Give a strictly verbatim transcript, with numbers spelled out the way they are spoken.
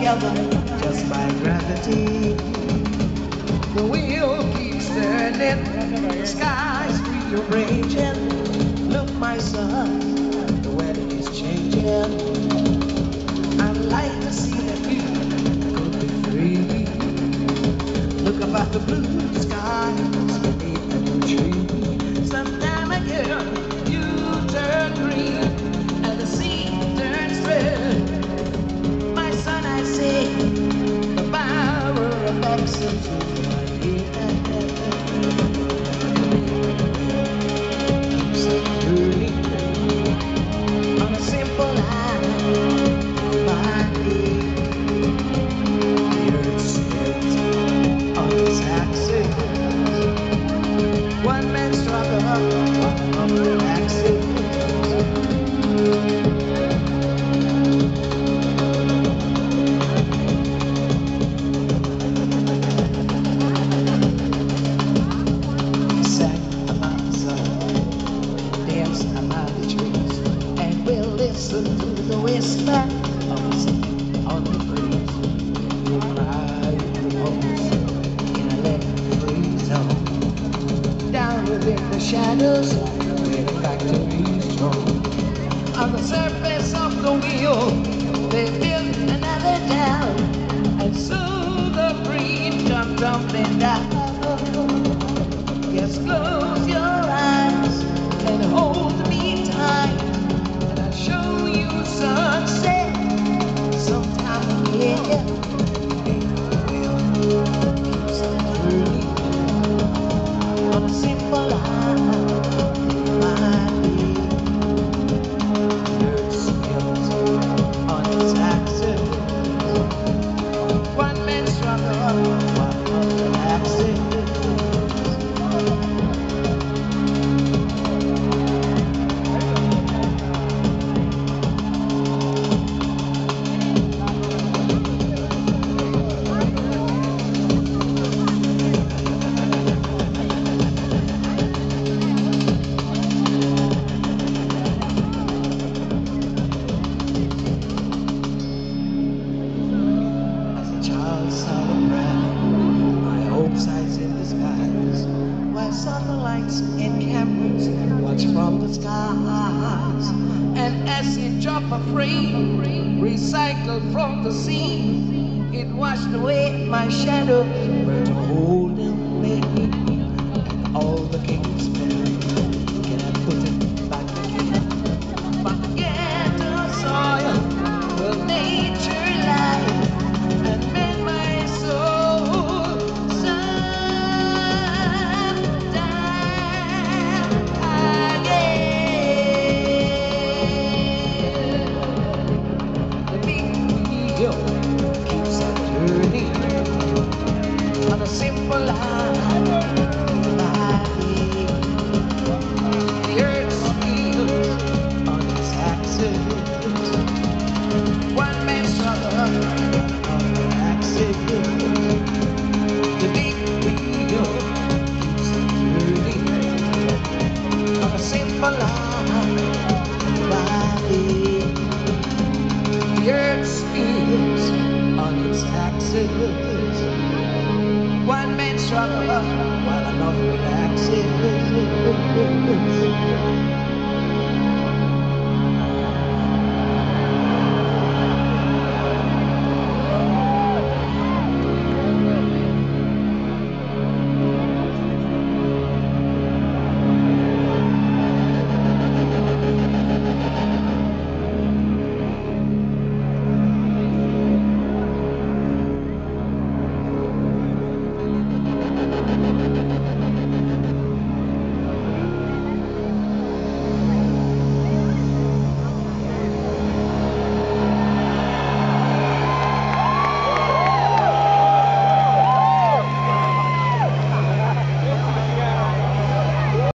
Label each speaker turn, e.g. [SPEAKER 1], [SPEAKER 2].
[SPEAKER 1] together just by gravity. The wheel keeps turning, the sky's rearranging. Look, my son, the weather is changing. I'd like to see that you could be free. Look up at the blue skies beneath the new tree. Sometime again you turn green and the sea turns red. My son, I say, the power of action to my head keeps it turning on a simple line. My day, the earth spins on its axis. One man struggle, one man axis. Listen to the whisper of the sea on the breeze. You cry the most in a lead-free zone. Down within the shadows where the factories roam. On the surface of the wheel they built another town, and so the breeze come tumbling down. Just close your eyes and hold me tight. Show you sunset sometime again. Keeps turning on a simple line. My day, earth spins on its axis. One man struggle, one on the axis. In the skies, while satellites and cameras watch from the skies, and as it dropped a frame recycled from the sea, it washed away my shadow, but holding me, and all the king's men, can I put it back again? Back again to the soil where nature lies, and mend my soul. Keeps on turning on a simple line. The earth spins on its axis. One man struggle on the axis. The big wheel keeps on turning on a simple line.